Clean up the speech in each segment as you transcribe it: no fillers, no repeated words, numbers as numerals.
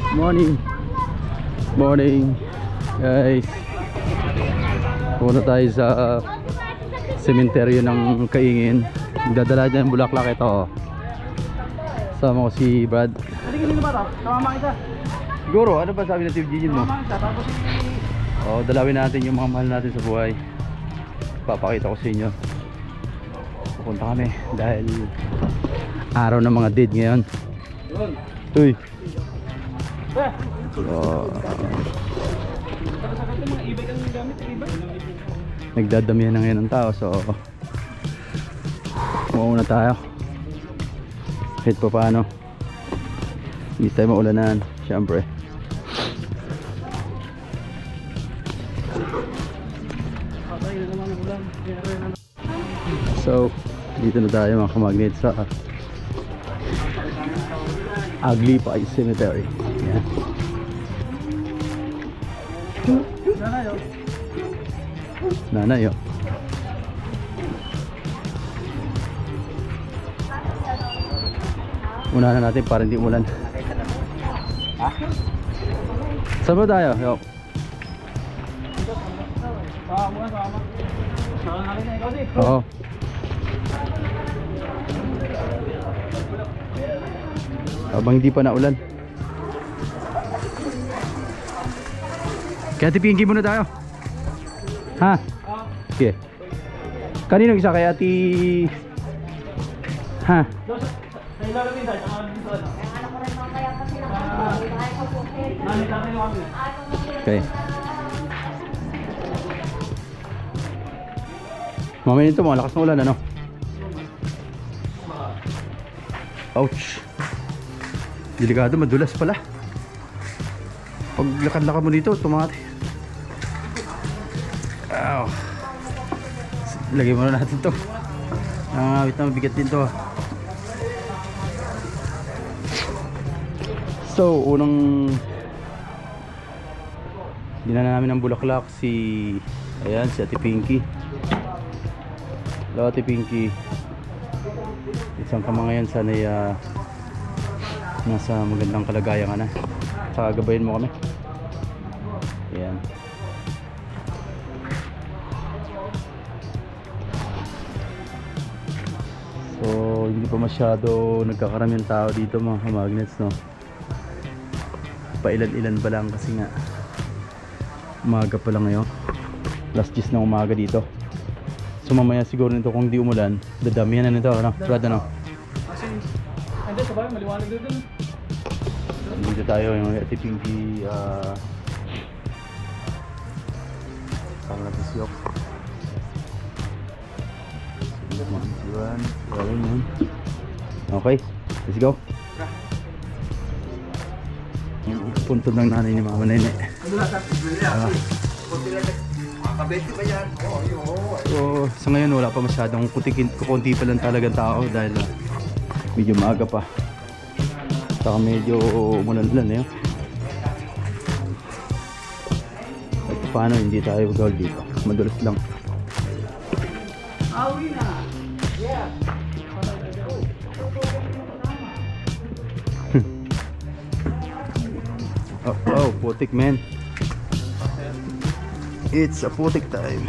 Morning. Morning guys. Pumunta tayo sa sementeryo ng Kaingin. Dadala dyan yung bulaklak ito. Sama ko si Brad. Hindi ba ito? Kamama kita. Siguro, ano ba sabi natin Gigil mo? Kamama kita. Tapos Dalawin natin yung mga mahal natin sa buhay. Papakita ko sa inyo. Pupunta kami dahil araw ng mga dead ngayon. Uy. Nagdadamihan na ngayon ng tao, so mauna tayo kahit pa paano hindi tayo maulanan syempre. So dito na tayo mga kamagnet sa Aglipay Cemetery. Yeah. Nanay oh. Unahan na natin para hindi umulan. Saan ba tayo? Yo. Oo. Habang hindi pa naulan. Kaya tipingin muna tayo. Ha? Okay. Kanino isa kaya ti? Ha? Okay. Mamaya nito malakas na ulan ano? Ouch. Delikado, madulas pala. Pag lakad-lakad mo dito, tumati. Ow. Lagay muna natin to. Wait na, mabigat din to. So, unang dinala namin ng bulaklak si ayan, si Ate Pinky. Hello Ate Pinky. Isang ka mga yan, sana'y nasa magandang kalagayan ka na. Saka gabayin mo kami. Ayan. So hindi pa masyado nagkakaramihan tao dito mga magnets, no? Pailan-ilan pa lang kasi nga umaga pa lang ngayon. Last 10 na umaga dito. So mamaya siguro nito kung hindi umulan, dadamihan na nito, ano? Brad, ano? hindi, sabay, maliwanag dito. Dito tayo yung Ate Pinky Panglapisyok. Okay, let's go. Punto ng nanay ni Mama Nene. Makabeti ba yan? So sa ngayon wala pa masyadong kukunti pa lang talagang tao dahil medyo maaga pa. Saka medyo umulan-ulan eh. At paano hindi tayo gawal dito? Madulas lang. Awi na. Yeah. Oh, putik man. It's a putik time.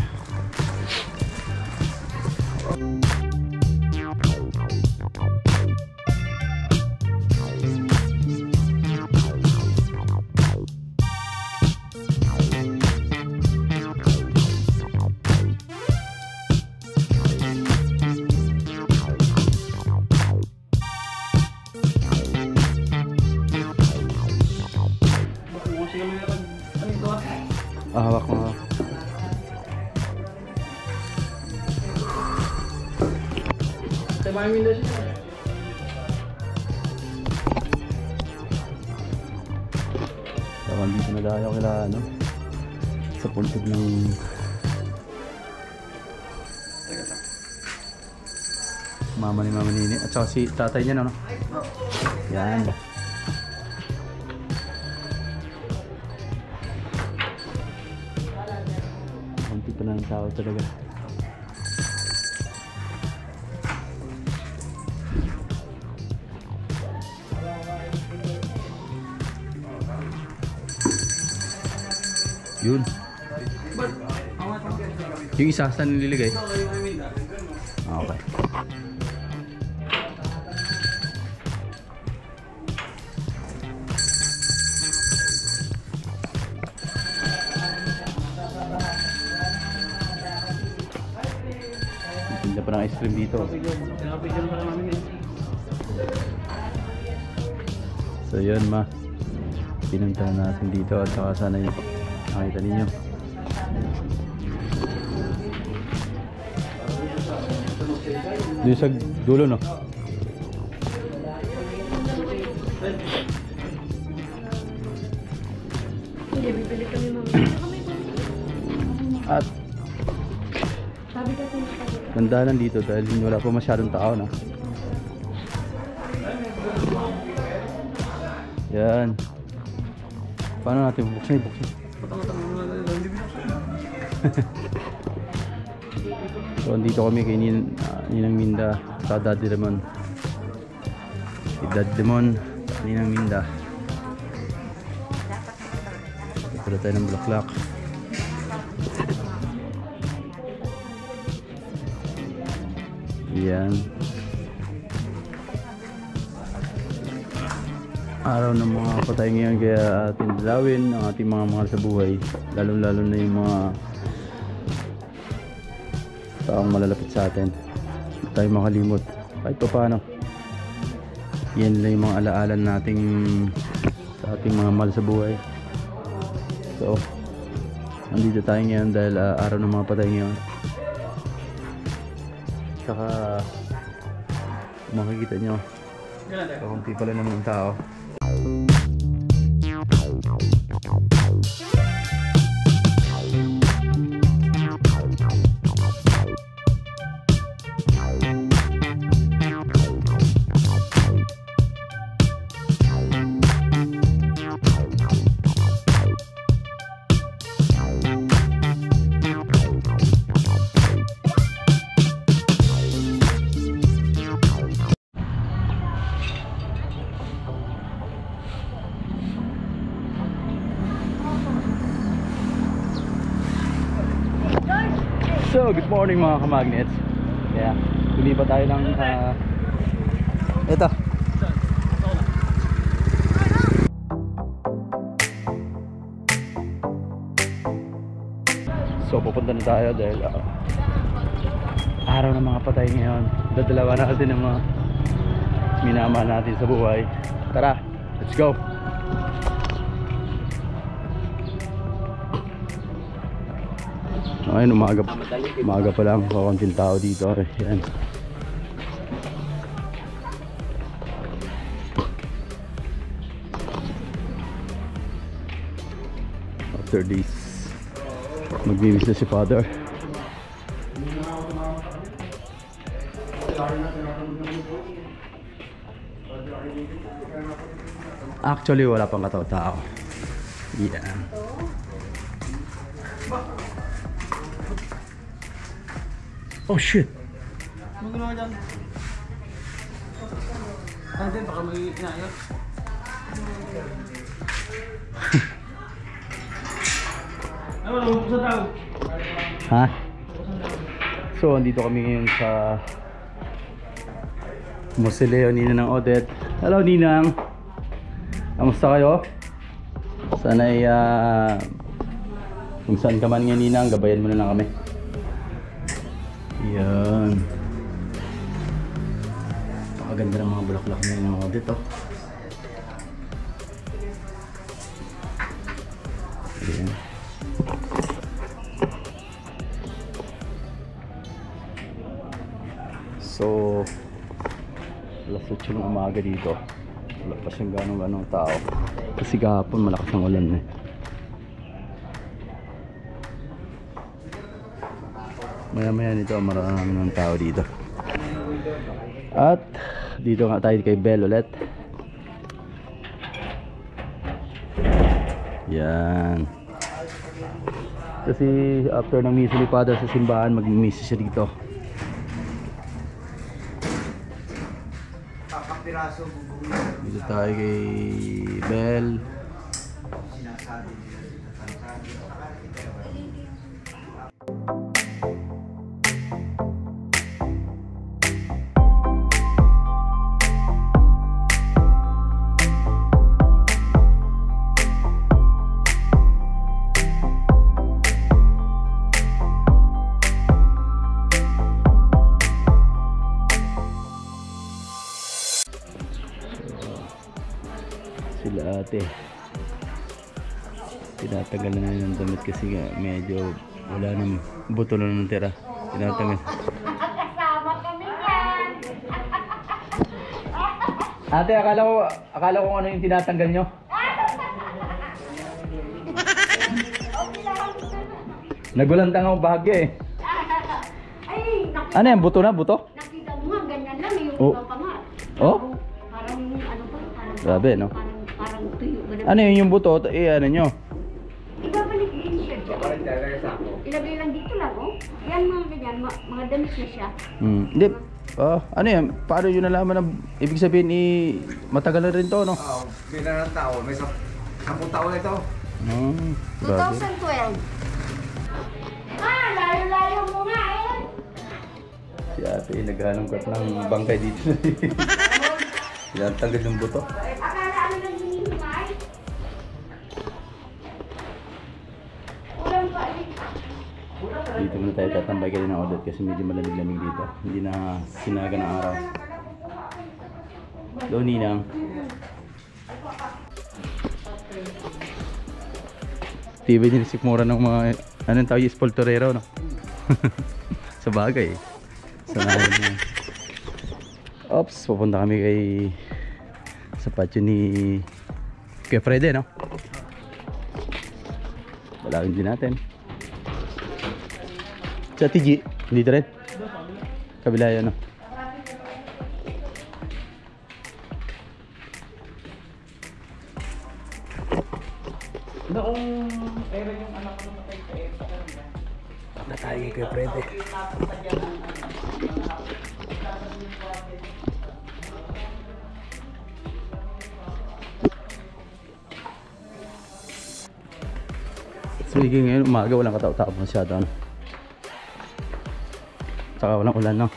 Hawak mo. Tayo yung window siya. So, dito na tayo kila ano, sa puntod ng mama ni Mama Nini at saka si tatay niya, no? Yan. Konti pa lang tao talaga. Yun. Yung isa, saan nililagay? Okay. Tinda pa ng ice cream dito. So yun ma, pinunta natin dito at saka sana yung nakita ninyo. Doon sa dulo no? Hindi, bibili kami mamaya. At Sabi kasi nandanan dito dahil wala pa masyadong tao na. Yan. Paano natin bubuksan? So dito kami kay Ninang Minda sa Daddy Lemon. Si Daddy Lemon, Ninang Minda. Pala tayo ng bulaklak. Yan. Araw ng mga patay ngayon kaya ating dalawin ang ating mga mahal sa buhay, lalo na yung mga taong malalapit sa atin. Hindi tayo makalimot kahit pa paano. Yan lang yung mga alaalan nating sa ating mga mahal sa buhay. So nandito tayo ngayon dahil araw ng mga patay ngayon. Saka makikita nyo kaunti pala naman ang tao. So, good morning mga kamagnets. Yeah, huli pa tayo ng ito. So, pupunta na tayo dahil araw ng mga patay ngayon. Dadalawa natin ng mga minamahal natin sa buhay. Tara, let's go! Ayun, umaga pa lang, kakunting tao dito. Ayan. After this, magbibis na si Father. Actually, wala pang katao-tao. Yan. Oh shit. Ano ginawa dyan? Hindi, baka may inayos. Ano, sa tao? Ha? So, andito kami ngayon sa Mausoleo Ninang ng Odette. Hello Ninang. Kamusta kayo? Sana ay kung saan ka man ngayon Ninang, gabayan mo na lang kami. Yan. Pakaganda ng mga bulaklak na yun ng Odette oh. Ayan. So alas 8 ng umaga dito. Wala pa siyang ganong tao. Kasi kahapon malakas ang ulan eh. Maya nito marami ng tao dito. At dito nga tayo kay Bell ulit. Yan. Kasi after ng misa ni Father sa simbahan, mag-misa siya dito. Dito tayo kay Bell. ate. Tinatanggal na ng damit kasi nga medyo wala nang buto na nang tira. Tinatanggal. Kasama kami yan. Ate, akala ko ano yung tinatanggal nyo? Nagulantang ako bahagyo eh. Ay, Ano yan? Buto na? Buto? nakita mo nga, ganyan lang yung Oh. iba pa nga. Oh? Parang ano pa, parang Grabe, no? Parang tuyo. Ganun. Ano yun yung buto? Ano nyo? Ibabalik din siya dyan. Ilagay lang dito lang, oh. Yan mga ganyan, mga damit na siya. Hindi. Ano yan? Paano yun nalaman na ibig sabihin matagal na rin to, no? Oo, bilang ng tao. May 10 taon na ito. Grabe. 2012. Ah, layo-layo mo nga eh. Si ate naghanangkat ng bangkay dito. Yan, tanggal yung buto. Akala ano nang hinihimay? Ulang pa eh. Dito muna tayo tatambay kayo ng audit kasi medyo malamig-lamig dito. Hindi na sinaga ng araw. Doon ninang. Tibay din si Sikmura ng mga anong tawag yung espoltorero, no? Sa bagay. Sanahan niya. Ops, pupunta kami sa patio ni Kuya Freddy, no? Balawin din natin. Sa TG, dito rin. Kabila yan, no? Noong era yung anak ko namatay sa EPA. Punta tayo kay Kuya Freddy. Sige, ngayon umaga walang katao-tao masyado, ano? Saka walang ulan, no?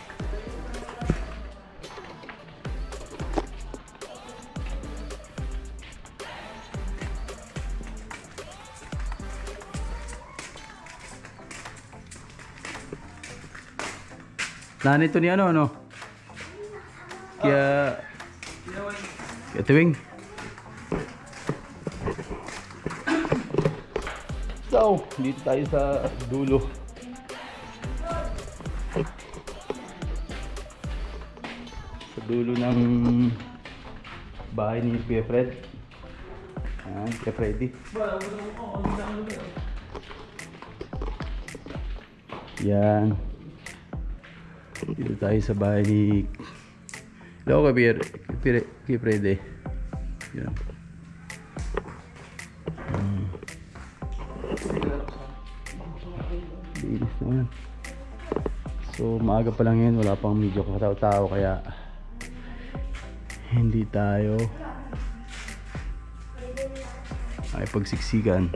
Nanito ni ano? Kaya Tuwing. So, dito tayo sa dulo. Sa dulo ng bahay ni Kuya Fred. Ayan, Kuya Freddy. Yan. Dito tayo sa bahay ni Hello, Kuya Freddy. Yan. Linis naman. So maaga pa lang yun, wala pang medyo katao-tao kaya hindi tayo ay pagsiksikan.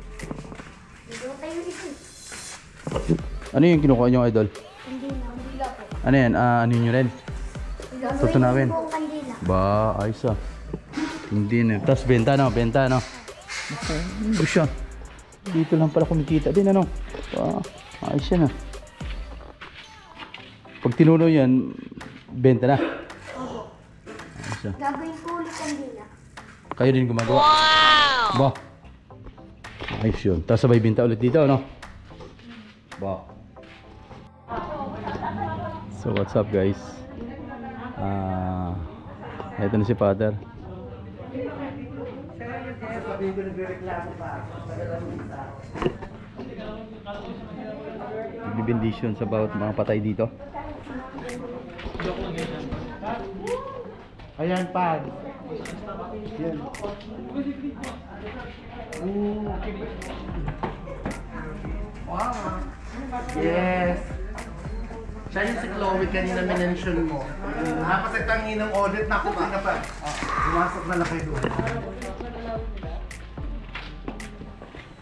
Ano yung kinukuha nyo, idol? Kandila po. Ano yan? Ano nyo rin? Tutunawin. Kandila. Ba, ayos ah. Hindi na. Tapos benta no? Benta no? Ano siya? Dito lang pala kumikita din ano? Ayos yan ah. Pag tinuno yan, benta na. Opo. Ayos ah. Gagawin po ulit kandila. Kayo din gumagawa? Wow! Ba? Ayos yun. Tapos sabay benta ulit dito no? Ba? So what's up guys? Ito na si Father. Nagbibendisyon sa bawat mga patay dito. Ayan, pad. Yan. Wow. Yes. Siya yung si Chloe kanina minention mo. Dapat itang inang audit na ako na pa. Pumasok na lang kayo doon.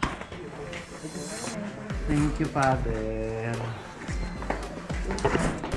Thank you, Father.